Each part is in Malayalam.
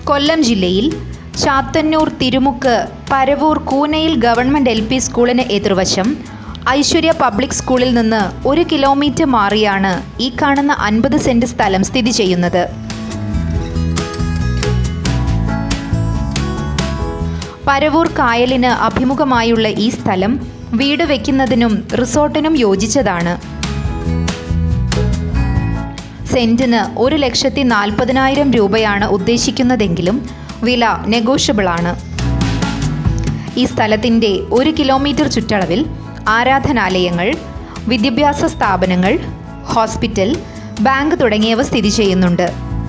കൊല്ലം ജില്ലയിൽ ചാത്തന്നൂർ തിരുമുക്ക് പരവൂർ കൂനയിൽ ഗവൺമെൻറ് LP സ്കൂളിന് എതിർവശം ഐശ്വര്യ പബ്ലിക് സ്കൂളിൽ നിന്ന് 1 കിലോമീറ്റർ മാറിയാണ് ഈ കാണുന്ന 50 സെൻറ് സ്ഥലം സ്ഥിതി ചെയ്യുന്നത്. പരവൂർ കായലിന് അഭിമുഖമായുള്ള ഈ സ്ഥലം വീട് വയ്ക്കുന്നതിനും റിസോർട്ടിനും യോജിച്ചതാണ്. സെന്റിന് 1,40,000 രൂപയാണ് ഉദ്ദേശിക്കുന്നതെങ്കിലും വില നെഗോഷ്യബിൾ ആണ്. ഈ സ്ഥലത്തിൻ്റെ 1 കിലോമീറ്റർ ചുറ്റളവിൽ ആരാധനാലയങ്ങൾ, വിദ്യാഭ്യാസ സ്ഥാപനങ്ങൾ, ഹോസ്പിറ്റൽ, ബാങ്ക് തുടങ്ങിയവ സ്ഥിതി ചെയ്യുന്നുണ്ട്.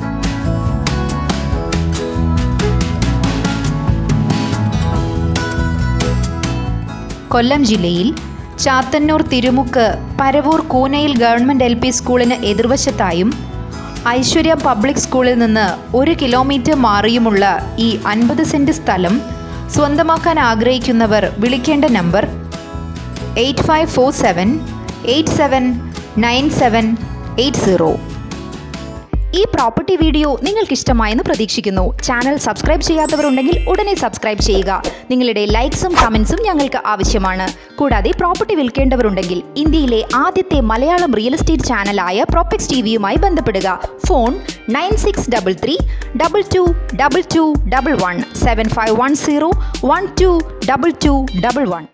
കൊല്ലം ജില്ലയിൽ ചാത്തന്നൂർ തിരുമുക്ക് പരവൂർ കൂനയിൽ ഗവൺമെൻറ് LP സ്കൂളിന് എതിർവശത്തായും ഐശ്വര്യ പബ്ലിക് സ്കൂളിൽ നിന്ന് 1 കിലോമീറ്റർ മാറിയുമുള്ള ഈ 50 സെൻറ് സ്ഥലം സ്വന്തമാക്കാൻ ആഗ്രഹിക്കുന്നവർ വിളിക്കേണ്ട നമ്പർ 8547879780. ഈ പ്രോപ്പർട്ടി വീഡിയോ നിങ്ങൾക്ക് ഇഷ്ടമായെന്ന് പ്രതീക്ഷിക്കുന്നു. ചാനൽ സബ്സ്ക്രൈബ് ചെയ്യാത്തവരുണ്ടെങ്കിൽ ഉടനെ സബ്സ്ക്രൈബ് ചെയ്യുക. നിങ്ങളുടെ ലൈക്സും കമൻസും ഞങ്ങൾക്ക് ആവശ്യമാണ്. കൂടാതെ പ്രോപ്പർട്ടി വിൽക്കേണ്ടവരുണ്ടെങ്കിൽ ഇന്ത്യയിലെ ആദ്യത്തെ മലയാളം റിയൽ എസ്റ്റേറ്റ് ചാനലായ പ്രോപെക്സ് TVയുമായി ബന്ധപ്പെടുക. ഫോൺ 9633222211 7510122211.